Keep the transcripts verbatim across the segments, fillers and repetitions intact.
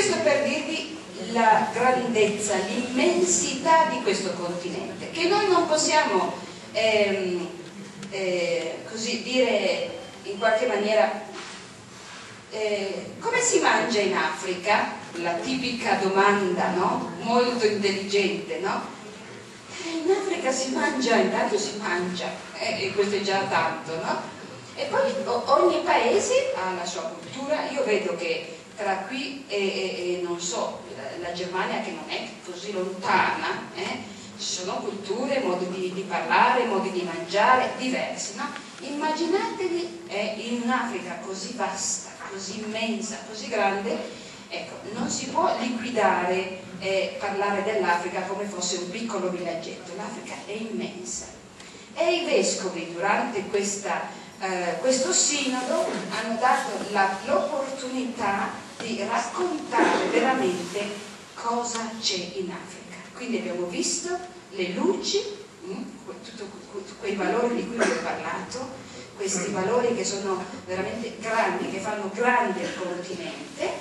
Questo per dirvi la grandezza, l'immensità di questo continente, che noi non possiamo ehm, eh, così dire in qualche maniera. Eh, come si mangia in Africa? La tipica domanda, no? Molto intelligente, no? Eh, in Africa si mangia, intanto si mangia, eh, e questo è già tanto, no? E poi ogni paese ha la sua cultura. Io vedo che tra qui e, e, e non so, la, la Germania, che non è così lontana, eh, ci sono culture, modi di, di parlare, modi di mangiare diversi, no? Immaginatevi eh, in un'Africa così vasta, così immensa, così grande, ecco, non si può liquidare e eh, parlare dell'Africa come fosse un piccolo villaggetto. L'Africa è immensa. E i vescovi durante questa, eh, questo sinodo hanno dato l'opportunità di raccontare veramente cosa c'è in Africa. Quindi abbiamo visto le luci, mh, tutti quei valori di cui vi ho parlato, questi valori che sono veramente grandi, che fanno grande il continente,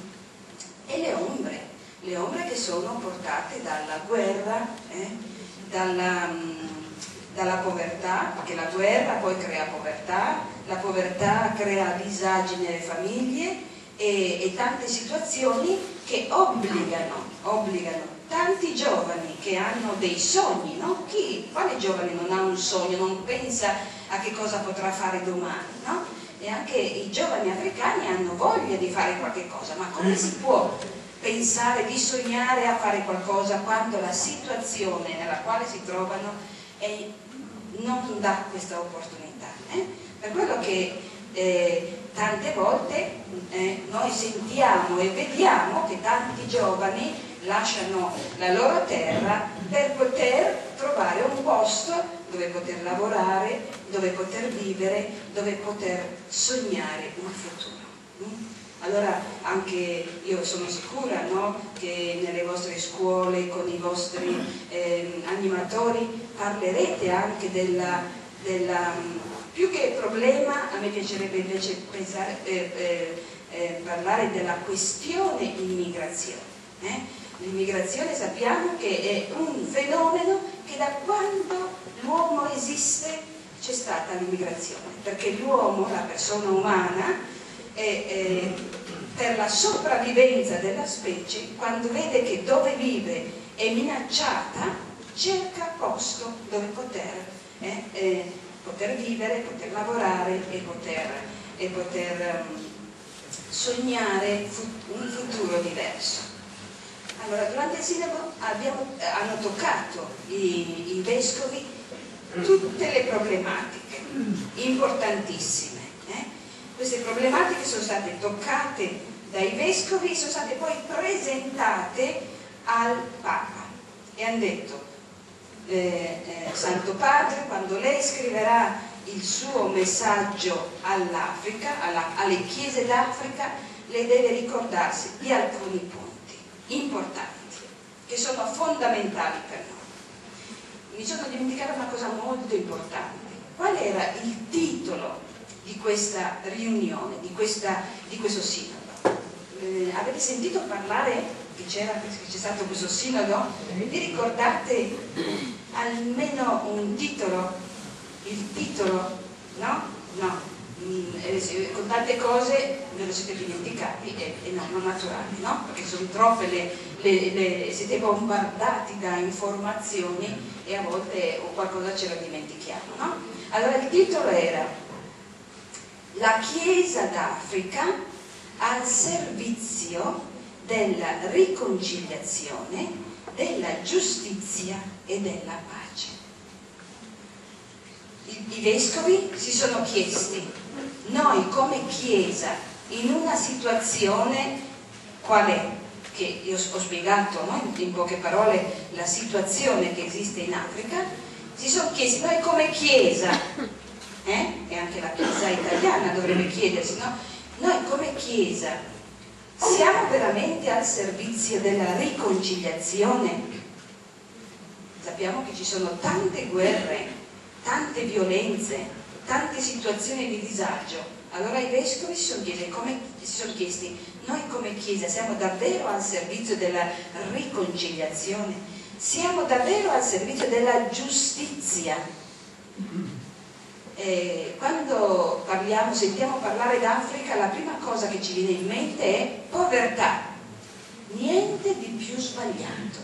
e le ombre, le ombre che sono portate dalla guerra, eh, dalla, dalla povertà, perché la guerra poi crea povertà, la povertà crea disagi nelle famiglie e, e tante situazioni che obbligano, obbligano tanti giovani che hanno dei sogni, no? Chi, quale giovane non ha un sogno, non pensa a che cosa potrà fare domani, no? E anche i giovani africani hanno voglia di fare qualche cosa, ma come si può pensare di sognare a fare qualcosa quando la situazione nella quale si trovano è, non dà questa opportunità? Eh? Per quello che eh, tante volte eh, noi sentiamo e vediamo che tanti giovani lasciano la loro terra per poter trovare un posto dove poter lavorare, dove poter vivere, dove poter sognare un futuro. Allora anche io sono sicura, no, che nelle vostre scuole, con i vostri eh, animatori, parlerete anche della, della, più che problema, a me piacerebbe invece pensare, eh, eh, eh, parlare della questione immigrazione. Eh? L'immigrazione sappiamo che è un fenomeno che da quando l'uomo esiste c'è stata l'immigrazione, perché l'uomo, la persona umana, è, è, per la sopravvivenza della specie, quando vede che dove vive è minacciata, cerca posto dove poter, eh, eh, poter vivere, poter lavorare e poter, e poter um, sognare fut- un futuro diverso. Allora, durante il sinodo abbiamo, hanno toccato i, i vescovi tutte le problematiche importantissime. Eh? Queste problematiche sono state toccate dai vescovi e sono state poi presentate al Papa e hanno detto eh, eh, Santo Padre, quando lei scriverà il suo messaggio all'Africa, alla, alle chiese d'Africa, lei deve ricordarsi di alcuni punti importanti, che sono fondamentali per noi. Mi sono dimenticata una cosa molto importante. Qual era il titolo di questa riunione, di, questa, di questo sinodo? Eh, avete sentito parlare che c'era, che c'è stato questo sinodo? Vi ricordate almeno un titolo? Il titolo? No? No. Con tante cose ve lo siete dimenticati e, e no, non naturali, no? Perché sono troppe le, le, le siete bombardati da informazioni e a volte o qualcosa ce lo dimentichiamo, no? Allora il titolo era La Chiesa d'Africa al servizio della riconciliazione, della giustizia e della pace. I, i vescovi si sono chiesti: noi come Chiesa, in una situazione qual è? Che io ho spiegato, no? In poche parole la situazione che esiste in Africa, si sono chiesti: noi come Chiesa, eh? E anche la Chiesa italiana dovrebbe chiedersi, no? Noi come Chiesa siamo veramente al servizio della riconciliazione? Sappiamo che ci sono tante guerre, tante violenze, tante situazioni di disagio, Allora i vescovi si sono chiesti, come, si sono chiesti, noi come Chiesa siamo davvero al servizio della riconciliazione? Siamo davvero al servizio della giustizia? Eh, quando parliamo, sentiamo parlare d'Africa, la prima cosa che ci viene in mente è povertà. Niente di più sbagliato.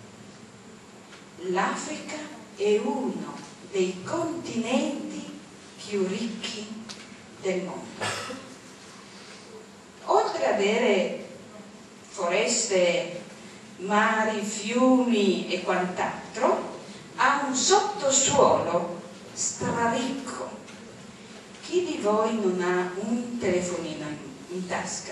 L'Africa è uno dei continenti più ricchi del mondo. Oltre ad avere foreste, mari, fiumi e quant'altro, ha un sottosuolo straricco. Chi di voi non ha un telefonino in, in tasca?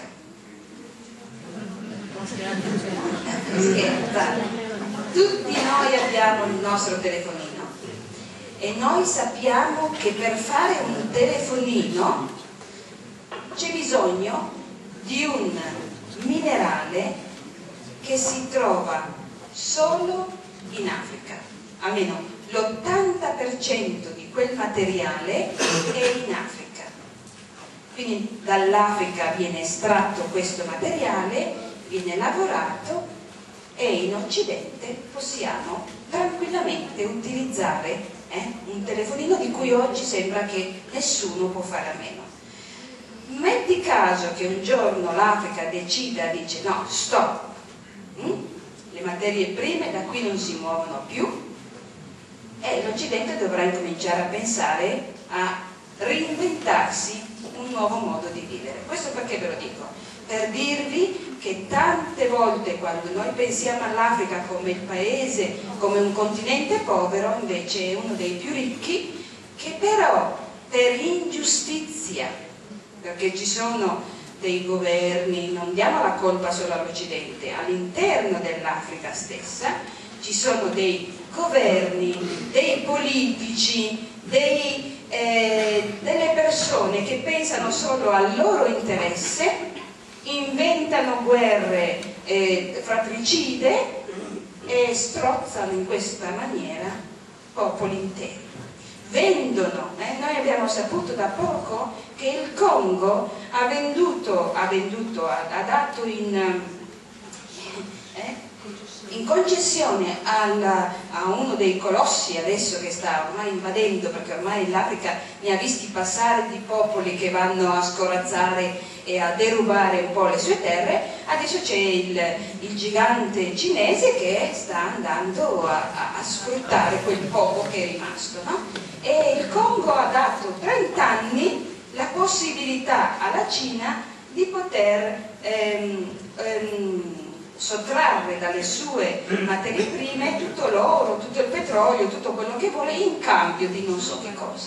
Scherza. Tutti noi abbiamo il nostro telefonino e noi sappiamo che per fare un telefonino c'è bisogno di un minerale che si trova solo in Africa, almeno l'ottanta per cento di quel materiale è in Africa. Quindi dall'Africa viene estratto questo materiale, viene lavorato e in Occidente possiamo tranquillamente utilizzare eh, un telefonino di cui oggi sembra che nessuno può fare a meno. Metti caso che un giorno l'Africa decida, dice no, stop, hm? le materie prime da qui non si muovono più, e l'Occidente dovrà incominciare a pensare a reinventarsi un nuovo modo di vivere. Questo perché ve lo dico? Per dirvi che tante volte quando noi pensiamo all'Africa come il paese, come un continente povero, invece è uno dei più ricchi, che però per ingiustizia, perché ci sono dei governi, non diamo la colpa solo all'Occidente, all'interno dell'Africa stessa ci sono dei governi, dei politici, dei, eh, delle persone che pensano solo al loro interesse, inventano guerre eh, fratricide e strozzano in questa maniera popoli interi. Vendono, eh? Noi abbiamo saputo da poco che il Congo ha venduto, ha, venduto, ha, ha dato in, eh, in concessione al, a uno dei colossi adesso che sta ormai invadendo, perché ormai l'Africa ne ha visti passare di popoli che vanno a scorazzare e a derubare un po' le sue terre. Adesso c'è il, il gigante cinese che sta andando a, a, a sfruttare quel poco che è rimasto, no? E il Congo ha dato trenta anni la possibilità alla Cina di poter ehm, ehm, sottrarre dalle sue materie prime tutto l'oro, tutto il petrolio, tutto quello che vuole in cambio di non so che cosa.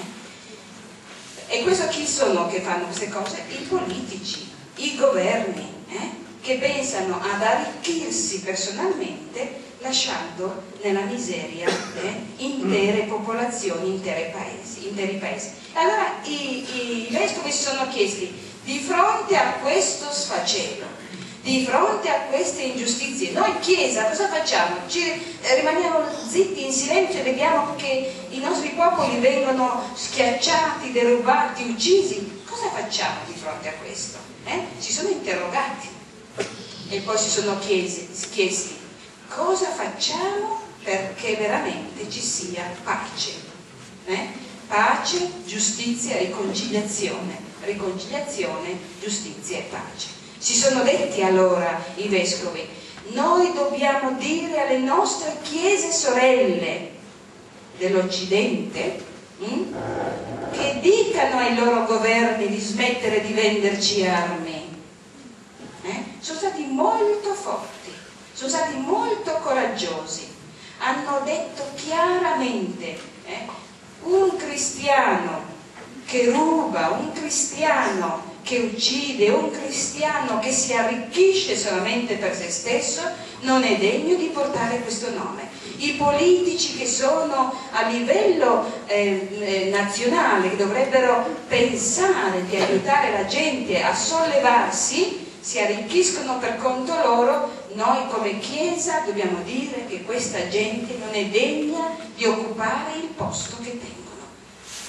Eh? E questo chi sono che fanno queste cose? I politici, i governi, eh? che pensano ad arricchirsi personalmente lasciando nella miseria eh? intere popolazioni, intere paesi, interi paesi. Allora i, i vescovi si sono chiesti, di fronte a questo sfacelo, di fronte a queste ingiustizie, noi Chiesa cosa facciamo? Ci eh, rimaniamo zitti in silenzio e vediamo che i nostri popoli vengono schiacciati, derubati, uccisi? Cosa facciamo di fronte a questo? Eh? Si sono interrogati e poi si sono chiesi, chiesti cosa facciamo perché veramente ci sia pace? Eh? Pace, giustizia, riconciliazione, riconciliazione, giustizia e pace. Si sono detti allora i vescovi, noi dobbiamo dire alle nostre chiese sorelle dell'Occidente hm, che dicano ai loro governi di smettere di venderci armi. Eh? Sono stati molto forti, sono stati molto coraggiosi, hanno detto chiaramente eh, un cristiano che ruba, un cristiano che uccide, un cristiano che si arricchisce solamente per se stesso non è degno di portare questo nome. I politici che sono a livello eh, eh, nazionale, che dovrebbero pensare di aiutare la gente a sollevarsi, si arricchiscono per conto loro. Noi come Chiesa dobbiamo dire che questa gente non è degna di occupare il posto che tengono.